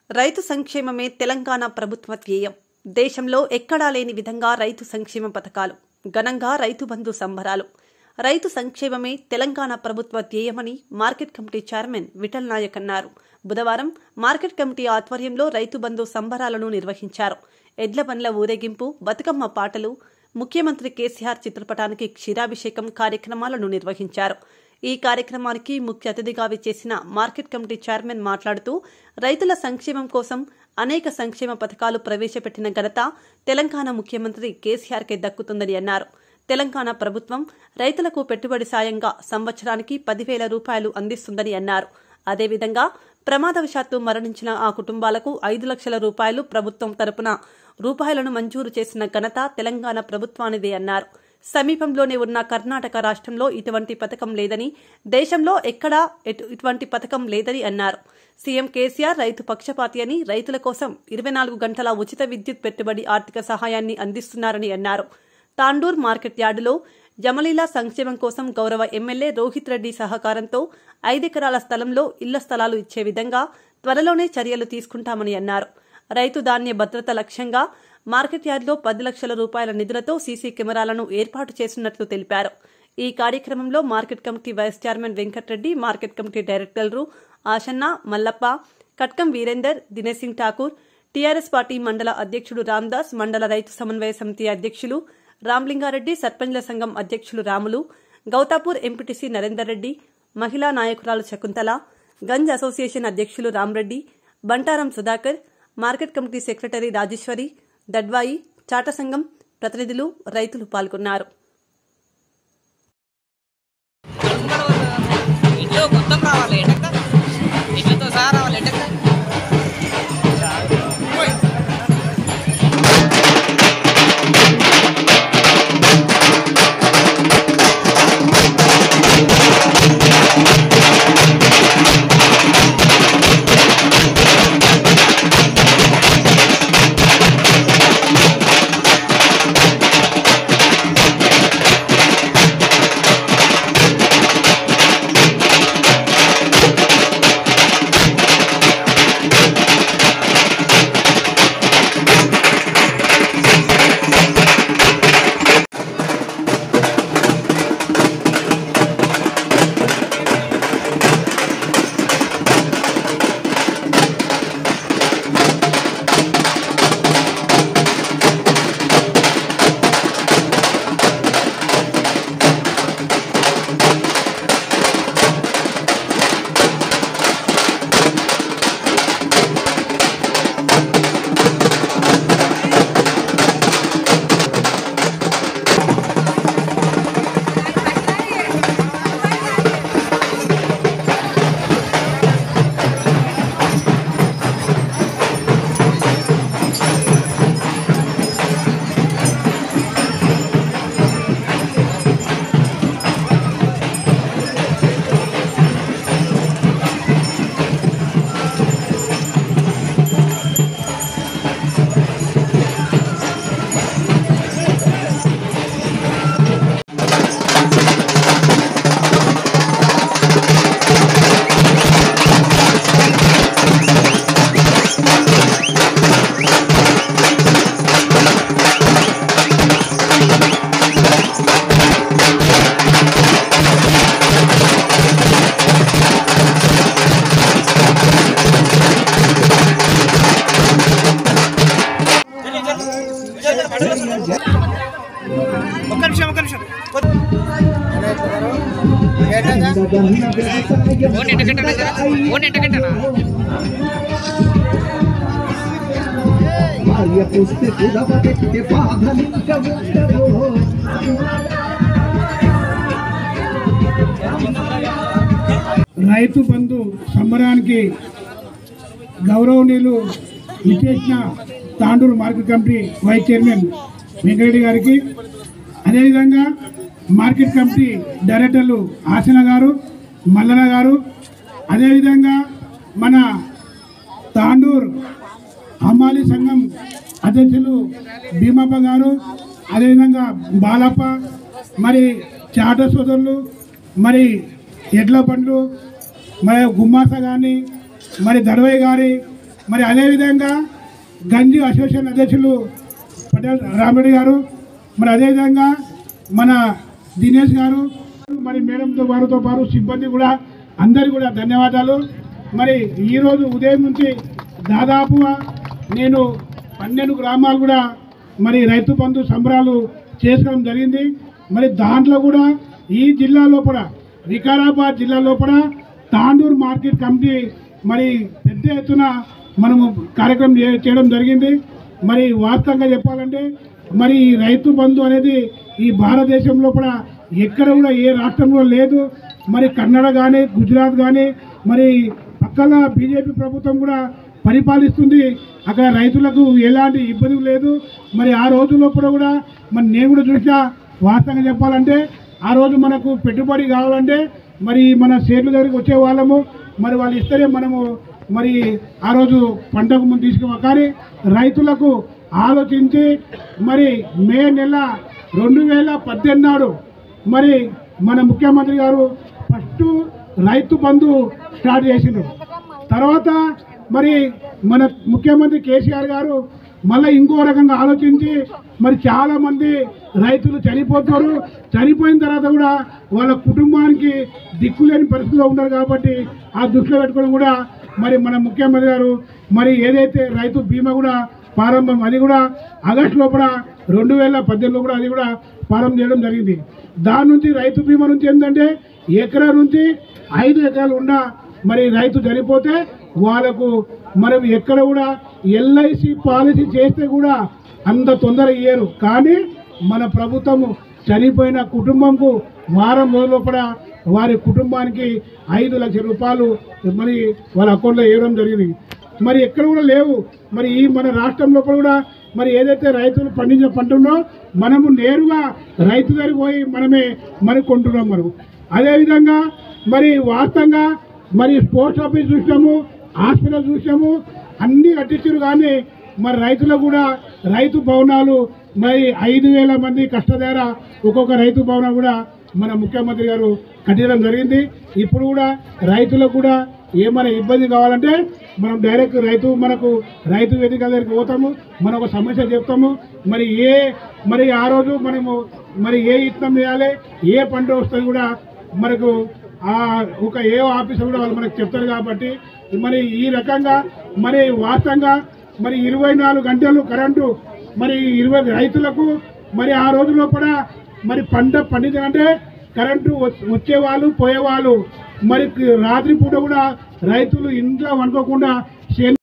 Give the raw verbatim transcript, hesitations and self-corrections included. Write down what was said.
రైతు సంక్షేమమే తెలంగాణ ప్రభుత్వ ధ్యేయం. దేశంలో ఎక్కడా లేని విధంగా రైతు సంక్షేమ పథకాలు, ఘనంగా రైతు బంధు సంబరాలు. రైతు సంక్షేమమే తెలంగాణ ప్రభుత్వ ధ్యేయమని market committee chairman Vithal Naik అన్నారు. బుధవారం మార్కెట్ కమిటీ ఆధ్వర్యంలో రైతు బంధు సంబరాలను నిర్వహించారు. ఎడ్ల బండ్ల ఊరేగింపు, బతుకమ్మ పాటలు, ముఖ్యమంత్రి కేసీఆర్ చిత్రపటానికి క్షీరాభిషేకం కార్యక్రమాలను నిర్వహించారు. ఈ కార్యక్రమానికి ముఖ్య అతిథిగా విచ్చేసిన మార్కెట్ కమిటీ చైర్మన్ మాట్లాడుతూ, రైతుల సంక్షేమం కోసం అనేక సంక్షేమ పథకాలు ప్రవేశపెట్టిన ఘనత తెలంగాణ ముఖ్యమంత్రి కేసీఆర్కే దక్కుతుందని అన్నారు. తెలంగాణ ప్రభుత్వం రైతులకు పెట్టుబడి సాయంగా సంవత్సరానికి పదివేల రూపాయలు అందిస్తుందని అన్నారు. అదేవిధంగా ప్రమాదవశాత్తు మరణించిన ఆ కుటుంబాలకు ఐదు లక్షల రూపాయలు ప్రభుత్వం తరపున రూపాయలను మంజూరు చేసిన ఘనత తెలంగాణ ప్రభుత్వానిదే అన్నారు. సమీపంలోనే ఉన్న కర్ణాటక రాష్ట్రంలో ఇటువంటి పథకం లేదని, దేశంలో ఎక్కడా ఇటువంటి పథకం లేదని అన్నారు. సీఎం కేసీఆర్ రైతు పక్షపాతి అని, రైతుల కోసం ఇరవై నాలుగు గంటల ఉచిత విద్యుత్ పెట్టుబడి ఆర్థిక సహాయాన్ని అందిస్తున్నారని అన్నారు. తాండూర్ మార్కెట్ యార్డులో జమలీలా సంక్షేమం కోసం గౌరవ ఎమ్మెల్యే రోహిత్ రెడ్డి సహకారంతో ఐదెకరాల స్థలంలో ఇళ్ల స్థలాలు ఇచ్చే విధంగా త్వరలోనే చర్యలు తీసుకుంటామని అన్నారు. రైతు ధాన్య భద్రత లక్ష్యంగా మార్కెట్ యార్డులో పది లక్షల రూపాయల నిధులతో సీసీ కెమెరాలను ఏర్పాటు చేసినట్లు తెలిపారు. ఈ కార్యక్రమంలో market committee vice chairman Venkatareddy, market committee డైరెక్టర్లు ఆశన్న, మల్లప్ప, కట్కం వీరేందర్, దినేష్ సింగ్ ఠాకూర్, టీఆర్ఎస్ పార్టీ మండల అధ్యక్షుడు రామ్దాస్, మండల రైతు సమన్వయ సమితి అధ్యక్షులు రామ్లింగారెడ్డి, సర్పంచ్ల సంఘం అధ్యక్షులు రాములు, గౌతాపూర్ ఎంపీటీసీ నరేందర్ రెడ్డి, మహిళా నాయకురాలు శకుంతల, గంజ్ అసోసియేషన్ అధ్యక్షులు Ramreddy, Bantaram Sudhakar, market committee secretary Rajeshwari, దడ్వాయి, చాట సంఘం ప్రతినిధులు, రైతులు పాల్గొన్నారు. రైతు బంధు సంబరానికి గౌరవనీయులు విచ్చేసిన Tandur market committee vice chairman Venkatareddy గారికి, అదేవిధంగా మార్కెట్ కమిటీ డైరెక్టర్లు ఆశన గారు, మల్లన గారు, అదేవిధంగా మన తాండూరు హమాలి సంఘం అధ్యక్షులు భీమప్ప గారు, అదేవిధంగా బాలప్ప, మరి చాట సోదరులు, మరి ఎడ్ల బండ్లు, మరి గుమ్మాస కానీ, మరి దడవయ్య గారి, మరి అదేవిధంగా గంజి అసోసియేషన్ అధ్యక్షులు పటేల్ రామరెడ్డి గారు, మరి అదేవిధంగా మన దినేష్ గారు, మరి మేడంతో వారితో పాటు సిబ్బంది కూడా అందరికీ కూడా ధన్యవాదాలు. మరి ఈరోజు ఉదయం నుంచి దాదాపుగా నేను పన్నెండు గ్రామాలు కూడా మరి రైతు బంధు సంబరాలు చేసుకోవడం జరిగింది. మరి దాంట్లో కూడా ఈ జిల్లా లోపల వికారాబాద్ జిల్లా లోపల తాండూరు మార్కెట్ కమిటీ మరి పెద్ద ఎత్తున మనము కార్యక్రమం చేయడం జరిగింది. మరి వాస్తవంగా చెప్పాలంటే మరి ఈ రైతు బంధు అనేది ఈ భారతదేశం లోపల ఎక్కడ కూడా ఏ రాష్ట్రంలో లేదు. మరి కన్నడ కానీ గుజరాత్ కానీ మరి పక్కన బీజేపీ ప్రభుత్వం కూడా పరిపాలిస్తుంది. అక్కడ రైతులకు ఎలాంటి ఇబ్బంది లేదు. మరి ఆ రోజు లోపల కూడా మరి నేను కూడా చూసా. వాస్తవంగా చెప్పాలంటే ఆ రోజు మనకు పెట్టుబడి కావాలంటే మరి మన షేర్ల దగ్గరికి వచ్చే వాళ్ళము, మరి వాళ్ళు ఇస్తేనే మనము మరి ఆ రోజు పంటకు ముందు తీసుకున్నాం. కానీ రైతులకు ఆలోచించి మరి మే నెల రెండు వేల పద్దెనిమిది నాడు మరి మన ముఖ్యమంత్రి గారు ఫస్ట్ రైతు బంధు స్టార్ట్ చేసిండ్రు. తర్వాత మరి మన ముఖ్యమంత్రి కేసీఆర్ గారు మళ్ళీ ఇంకో రకంగా ఆలోచించి మరి చాలామంది రైతులు చనిపోతారు. చనిపోయిన తర్వాత కూడా వాళ్ళ కుటుంబానికి దిక్కులేని పరిస్థితిలో ఉన్నారు. కాబట్టి ఆ దృష్టిలో పెట్టుకొని కూడా మరి మన ముఖ్యమంత్రి గారు మరి ఏదైతే రైతు బీమా కూడా ప్రారంభం, అది కూడా ఆగస్టు లోపల రెండు వేల పద్దెనిమిదిలో కూడా అది కూడా ప్రారంభం చేయడం జరిగింది. దాని నుంచి రైతు బీమా నుంచి ఏంటంటే ఎకరా నుంచి ఐదు ఎకరాలు ఉన్న మరి రైతు చనిపోతే వాళ్ళకు మనం ఎక్కడ కూడా ఎల్ఐసి పాలసీ చేస్తే కూడా అంత తొందర ఇయ్యరు. కానీ మన ప్రభుత్వము చనిపోయిన కుటుంబంకు వారం రోజుల లోపల వారి కుటుంబానికి ఐదు లక్షల రూపాయలు మరి వాళ్ళ అకౌంట్లో వేయడం జరిగింది. మరి ఎక్కడ కూడా లేవు. మరి ఈ మన రాష్ట్రం లోపల కూడా మరి ఏదైతే రైతులు పండించిన పంట ఉందో మనము నేరుగా రైతు దగ్గరికి పోయి మనమే మరి కొంటున్నాం. మనం అదేవిధంగా మరి వాస్తవంగా మరి పోస్ట్ ఆఫీస్ చూసాము, హాస్పిటల్ చూసాము, అన్నీ కట్టించారు. కానీ మరి రైతులకు కూడా రైతు భవనాలు మరి ఐదు వేల మంది కష్టదేర ఒక్కొక్క రైతు భవనం కూడా మన ముఖ్యమంత్రి గారు కట్టడం జరిగింది. ఇప్పుడు కూడా రైతులకు కూడా ఏమైనా ఇబ్బంది కావాలంటే మనం డైరెక్ట్ రైతు మనకు రైతు వేదిక దగ్గరికి పోతాము, మనం ఒక సమస్య చెప్తాము. మరి ఏ మరి ఆ రోజు మనము మరి ఏ ఇత్తనం వేయాలి, ఏ పంట వస్తుంది కూడా మనకు ఆ ఒక ఏ ఆఫీసర్ కూడా వాళ్ళు మనకు చెప్తారు. కాబట్టి మరి ఈ రకంగా మరి వాస్తవంగా మరి ఇరవై నాలుగు గంటలు కరెంటు మరి ఇరవై రైతులకు మరి ఆ రోజుల్లో కూడా మరి పంట పండించాలంటే కరెంటు వచ్చేవాళ్ళు పోయేవాళ్ళు. మరి రాత్రి పూట కూడా రైతులు ఇంట్లో వండుకోకుండా